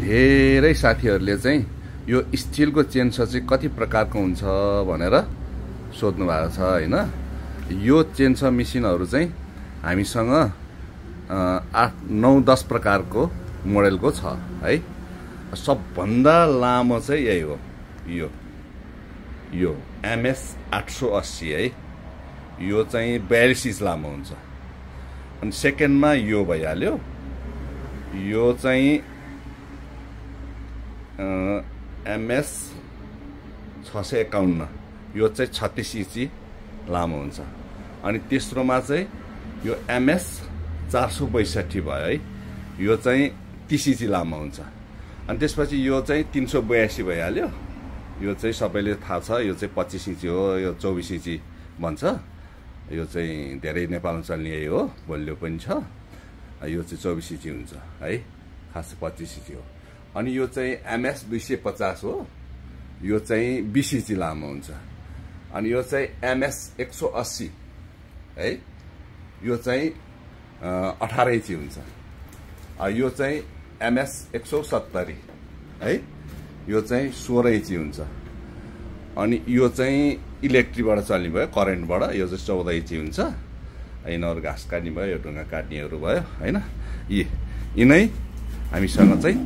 धेरै साथीहरूले चाहिँ यो स्टिलको चेनसर चाहिँ कति प्रकारको हुन्छ भनेर सोध्नु भएको छ हैन। यो चेनसर मेसिनहरु चाहिँ हामीसँग 8, 9, 10 प्रकारको मोडेलको छ है। सबभन्दा लामो चाहिँ यही हो, यो MS 880 है। यो चाहिँ 42 इन्च लामो हुन्छ। अनि सेकेन्डमा यो भइहाल्यो, यो चाहिँ MS 651, यो चाहिँ 36 इन्ची लामो हुन्छ। अनि तेस्रोमा चाहिँ यो MS 462 भयो है, यो चाहिँ 30 इन्ची लामो हुन्छ। अनि त्यसपछि यो चाहिँ 382 भइहाल्यो, यो चाहिँ सबैले थाहा छ, यो चाहिँ 25 इन्ची हो, यो 24 इन्ची भन्छ। यो चाहिँ धेरै नेपालमा चल्ने यही हो, बलियो पनि छ। यो चाहिँ 24 इन्ची हुन्छ है, खास 25 इन्ची हो। अनि यो चाहिँ MS 250 हो, यो चाहिँ 20 इन्ची लामो हुन्छ। अनि यो चाहिँ MS 180 है, यो चाहिँ 18 इन्ची हुन्छ। यो चाहिँ MS 170 है, यो चाहिँ 16 इन्ची हुन्छ। अनि यो चाहिँ इलेक्ट्रिकबाट चल्ने भयो, करेन्टबाट, यो चाहिँ 14 इन्ची हुन्छ। यिनीहरू घाँस काट्ने भयो, यो ढुङ्गा काट्नेहरू भयो हैन। यिनै हामीसँग चाहिँ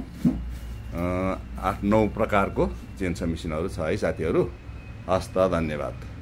8, 9 प्रकारको चेनसर मेसिनहरू छ है साथीहरू। हस्त, धन्यवाद।